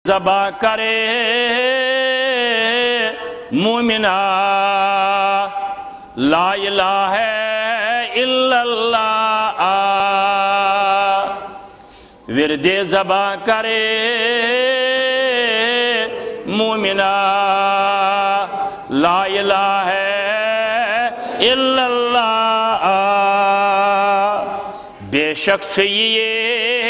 ذبح کرے مومنہ لا الہ الا اللہ ورد ذبح کرے مومنہ لا الہ الا اللہ بے شک یہ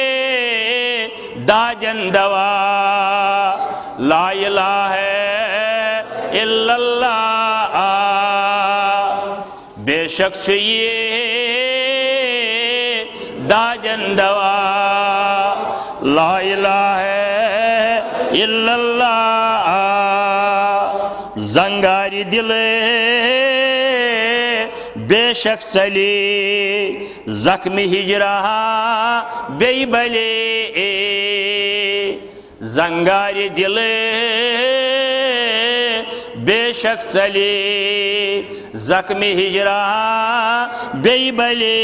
داجن دوا لا الہ الا اللہ بے شک یہ داجن دوا لا الہ الا اللہ زنگاری دل بے شک سلی زخم ہجرہ بے بلے زنگاری دل بے شک سلی زخم ہجرہ بے بلے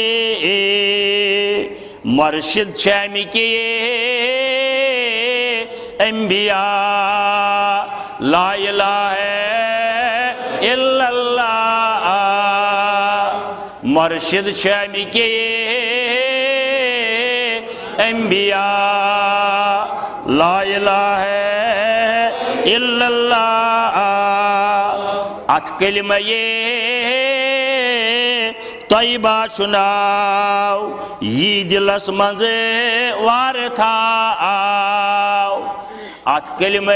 مرشد شامی کے انبیاء لا الہ الا اللہ مرشد شامی کے انبیاء لا الہ الا اللہ ات کلمہ طیبہ سناو یہ دلس منز وار تھا ات کلمہ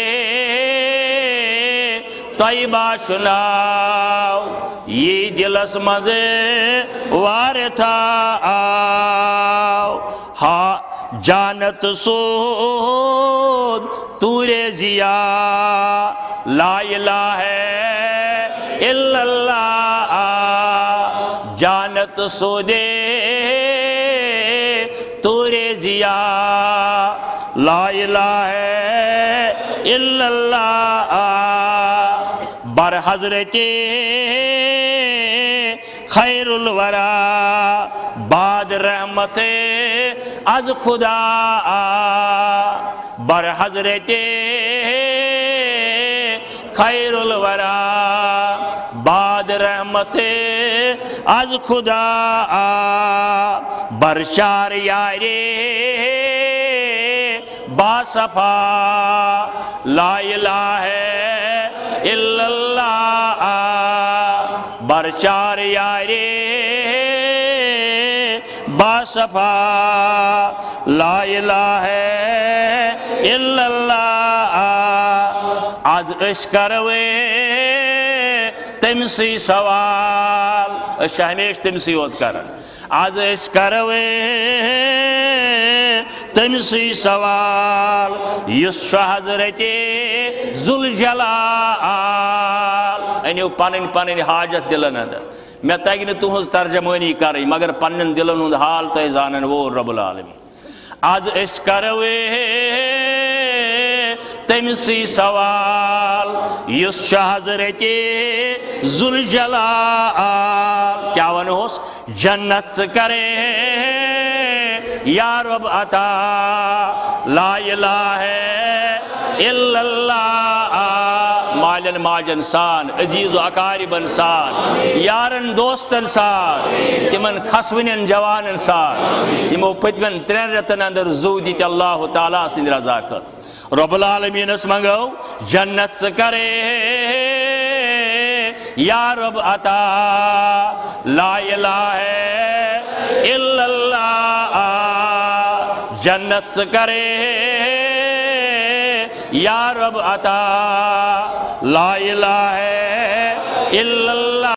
طیبہ سناو یہ دلس منز وار تھا ہاں جانت سود تور زیا لا الہ الا اللہ جانت سودے تور زیا لا الہ الا اللہ بر حضرت خیر الورا بعد رحمت از خدا بر حضرت خیر الورا بعد رحمت از خدا بر شار یارے باصفا لا الہ الا اللہ بر چار یارے باصفا لا الہ الا اللہ آز اشکروے تمسی سوال اش ہمیش تمسی ہوت کرن آز اشکروے تمسی سوال یس حضرت ذوالجلال انیو پنن حاجت دلن اندر میں تاکہ تہذ ترجمانی کریں مگر پنن دلن ہند حال تہ زانن وہ رب العالمین آز اس کروے تمسی سوال یس حضرت ذوالجلال کیا ونوس جنت کرے یا رب عطا لا الہ الا اللہ مالن ماجن سان عزیز و اقاربن سان یارن دوستن سان تمن خسونن جوانن سان یمو پتمن 3 رتن اندر زو دیت اللہ تعالیٰ سند رضاکت رب العالمین اس منگو جنت کرے یا رب عطا لا الہ الا اللہ جنت کرے یا رب عطا لا الہ الا اللہ